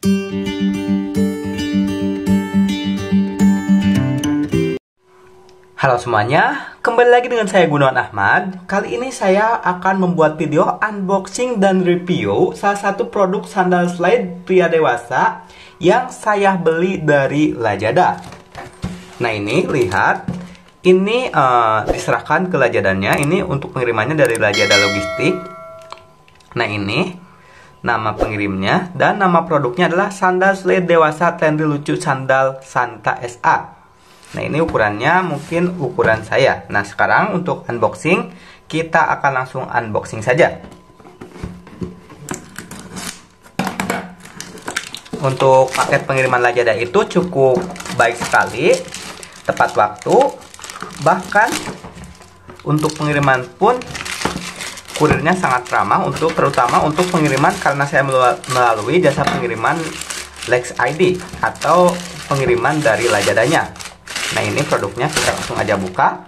Halo semuanya, kembali lagi dengan saya Gunawan Ahmad. Kali ini saya akan membuat video unboxing dan review salah satu produk sandal slide pria dewasa yang saya beli dari Lazada. Nah ini lihat, ini diserahkan ke Lazadanya. Ini untuk pengirimannya dari Lazada Logistik. Nah ini nama pengirimnya dan nama produknya adalah sandal slide dewasa trendy lucu sandal Santa SA. Nah ini ukurannya mungkin ukuran saya. Nah sekarang untuk unboxing, kita akan langsung unboxing saja. Untuk paket pengiriman Lazada itu cukup baik sekali, tepat waktu. Bahkan untuk pengiriman pun kurirnya sangat ramah, terutama untuk pengiriman karena saya melalui jasa pengiriman Lex ID atau pengiriman dari Lazadanya. Nah ini produknya, kita langsung aja buka.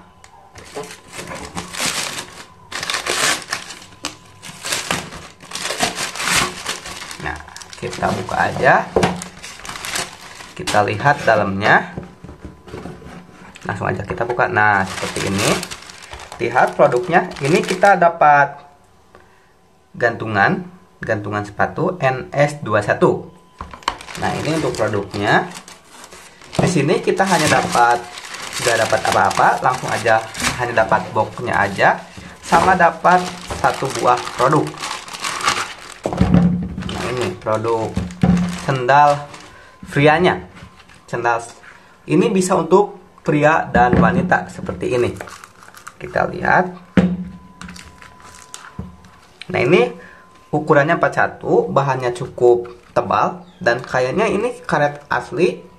Nah kita buka aja, kita lihat dalamnya. Langsung aja kita buka. Nah seperti ini, lihat produknya. Ini kita dapat gantungan sepatu NS21. Nah ini untuk produknya. Di sini kita hanya nggak dapat apa-apa, langsung aja hanya dapat boxnya aja, sama dapat satu buah produk. Nah ini produk sandal prianya. Sandal ini bisa untuk pria dan wanita seperti ini. Kita lihat. Nah ini ukurannya 41, bahannya cukup tebal dan kayaknya ini karet asli.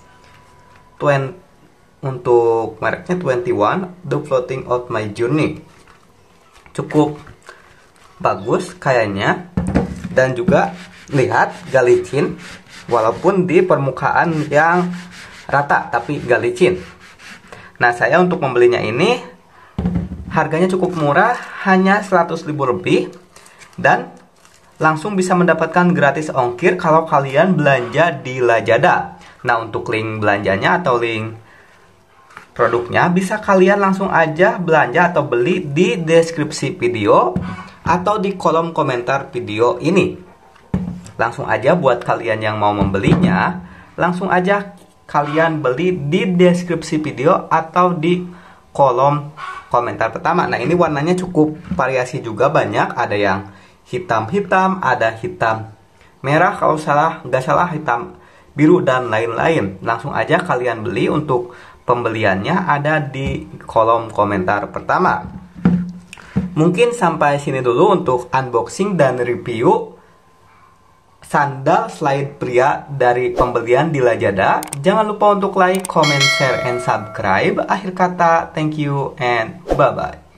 Untuk mereknya 21 The Floating Out My Journey. Cukup bagus kayaknya. Dan juga lihat gak licin, walaupun di permukaan yang rata tapi gak licin. Nah saya untuk membelinya ini harganya cukup murah, hanya 100.000 lebih. Dan langsung bisa mendapatkan gratis ongkir kalau kalian belanja di Lazada. Nah untuk link belanjanya atau link produknya bisa kalian langsung aja belanja atau beli di deskripsi video atau di kolom komentar video ini. Langsung aja buat kalian yang mau membelinya, langsung aja kalian beli di deskripsi video atau di kolom komentar pertama. Nah ini warnanya cukup variasi juga, banyak. Ada yang hitam-hitam, ada hitam merah, kalau nggak salah hitam biru dan lain-lain. Langsung aja kalian beli. Untuk pembeliannya ada di kolom komentar pertama. Mungkin sampai sini dulu untuk unboxing dan review sandal slide pria dari pembelian di Lazada. Jangan lupa untuk like, comment, share, and subscribe. Akhir kata, thank you and bye-bye.